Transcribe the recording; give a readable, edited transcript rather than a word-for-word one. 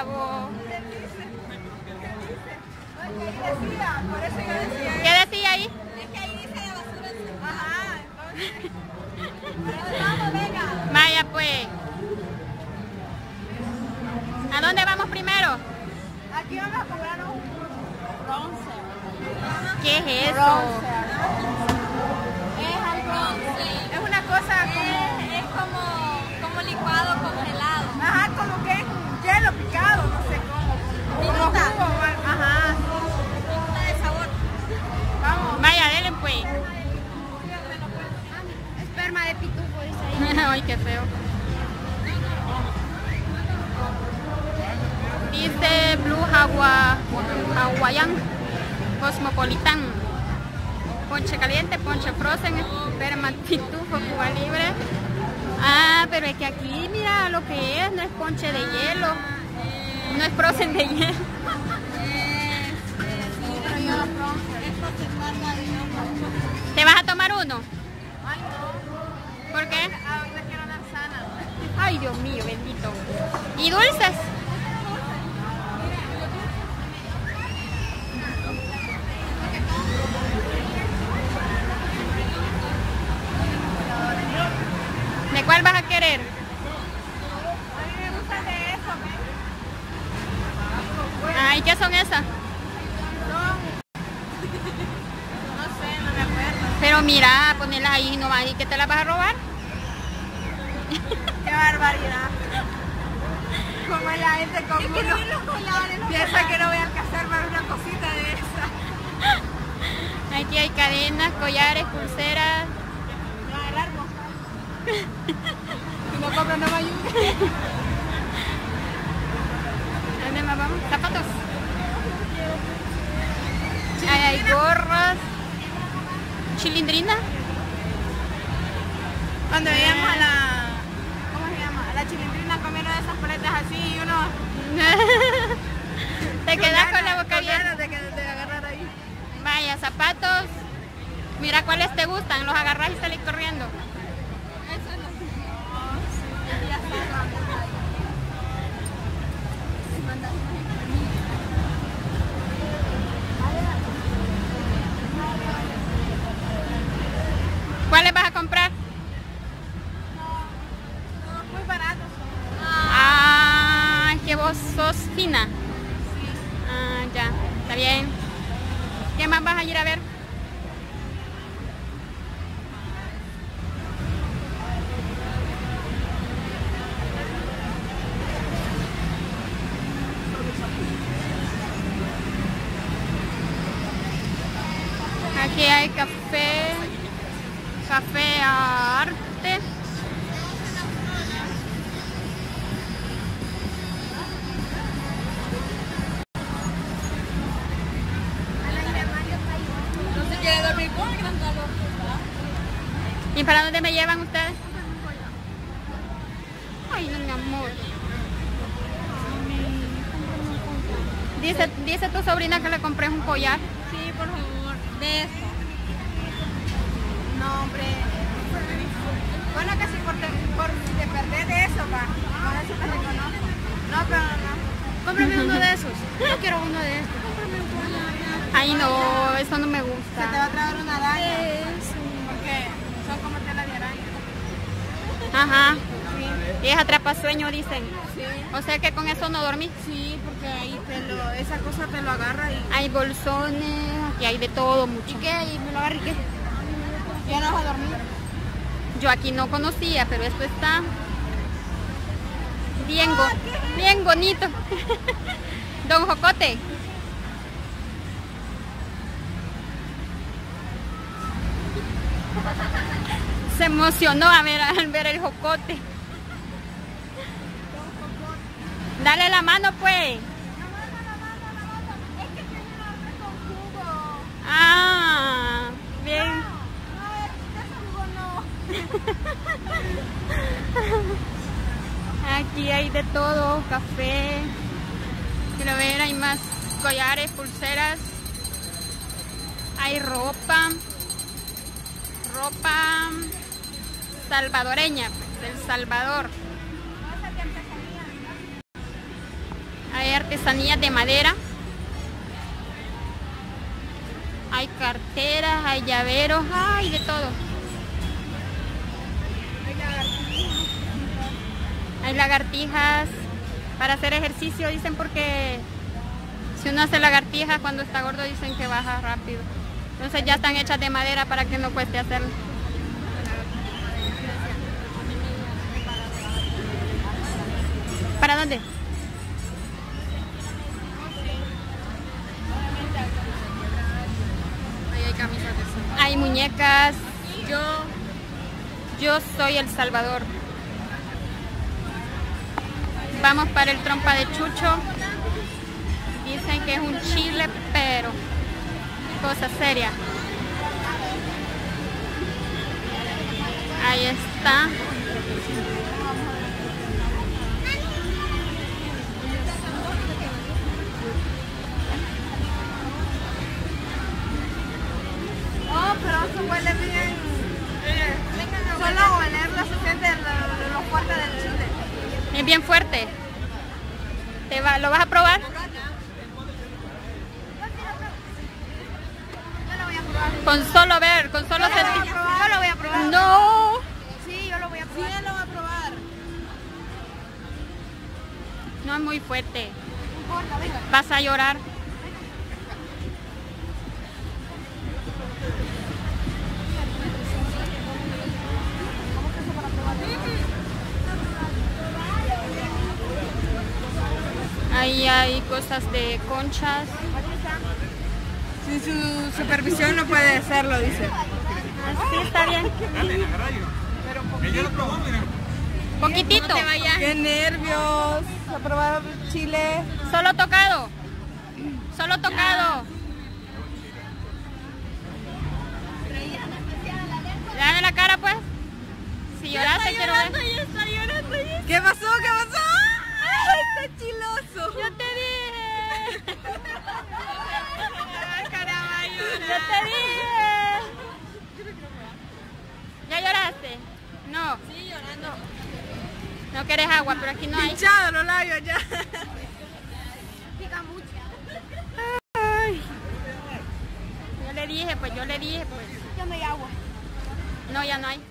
chavo. Por eso yo decía. ¿Qué decía ahí? Es que ahí dice de basura. Ajá, entonces. Vamos, venga. Vaya pues. ¿A dónde vamos primero? Aquí vamos a comprar un bronce. ¿Qué es eso? Bronce. Es algo. Es una cosa como. Es como licuado congelado. Ajá, como que es hielo picado, no sé cómo. Como jugo, ajá. De sabor. Vamos. Vaya, denle pues. Esperma de pitufo, dice ahí. Ay, qué feo. Dice Blue Hawaiian Cosmopolitan. Ponche caliente, ponche frozen, esperma, pitufo, Cuba libre. Ah, pero es que aquí mira lo que es, no es ponche de hielo. No es frozen de hielo. ¿Te vas a tomar uno? Ay, no. ¿Por qué? Ahorita quiero manzana. Ay, Dios mío, bendito. ¿Y dulces? ¿De cuál vas a querer? A mí me gusta de eso, ¿ves? Ay, ¿qué son esas? No sé, no me acuerdo. Pero mira, ponerlas ahí nomás y que te las vas a robar. Qué barbaridad. Como la gente con uno piensa que no voy a alcanzar para una cosita de esa. Aquí hay cadenas, collares, pulseras. No, alarmo. Si no compro no me ayuda. ¿Dónde más vamos? Zapatos. Ahí hay gorras. Chilindrina. Cuando íbamos a la... ¿Cómo se llama? A la Chilindrina comiendo esas paletas así y uno... Te quedas con la boca abierta. de agarrar ahí. Vaya, zapatos. Mira cuáles te gustan, los agarras y salís corriendo. Eso no. Sí, ya está. ¿Cuáles vas a comprar? No, muy baratos. Ah, que vos sos fina. Ah, ya, está bien. ¿Qué más vas a ir a ver? Aquí hay café arte. No se quiere dormir con el gran calor. ¿Y para dónde me llevan ustedes? Ay, no, mi amor. Dice tu sobrina que le compré un collar. Sí, por favor, de eso. No, hombre. Bueno, que si por si te perdés de eso, va. Ahora sí te reconozco. No, pero no. Cómprame uno de esos. Yo quiero uno de estos. Cómprame un collar. Ay, no, eso no me Se te gusta. va a traer una araña. Porque son como tela de araña. Ajá. Sí. Y es atrapasueño, dicen. Sí. O sea que con eso no dormí. Sí, porque ahí esa cosa te lo agarra y... Hay bolsones, aquí hay de todo mucho. ¿Y qué? Y me lo agarra y qué. Ya no vas a dormir. Yo aquí no conocía, pero esto está bien bonito. Don Jocote. Se emocionó al ver el jocote. Dale la mano pues. Es que tiene una hambre con jugo. Ah, bien. No, de ese jugo no. Aquí hay de todo, café. Quiero ver, hay más collares, pulseras. Hay ropa salvadoreña, pues, del Salvador. Hay artesanías de madera. Hay carteras, hay llaveros, hay de todo. Hay lagartijas para hacer ejercicio, dicen, porque si uno hace lagartijas cuando está gordo dicen que baja rápido. Entonces ya están hechas de madera para que no cueste hacerlo. ¿Para dónde? Ahí hay camisas de eso. Hay muñecas. Yo soy El Salvador. Vamos para el Trompa de Chucho. Dicen que es un chile, pero cosa seria. Ahí está. Oh, pero eso huele bien. Solo olerlo se siente lo fuerte del chile. Es bien fuerte. ¿Lo vas a probar? Yo lo voy a probar. Con solo ver, con solo sentir. Yo lo voy a probar. No. Sí, yo lo voy a probar. Sí, él lo va a probar. No es muy fuerte. No importa, venga. Vas a llorar. Ahí hay cosas de conchas. Sin su supervisión no puede hacerlo, dice. Así está bien. Pero Poquitito. no te vayas. Qué nervios. A probar chile. Solo tocado. Solo tocado. Dame la cara, pues. Si lloraste, quiero ver. ¿Qué pasó? ¿Qué pasó? ¡Ay, está chiloso! Yo te dije. Caramba, Yo te dije. ¿Ya lloraste? No. Sí, llorando. No querés agua, pero aquí no hay. Pinchado los labios ya. Pica mucho. Ay. Yo le dije, pues. Ya no hay agua. No, ya no hay.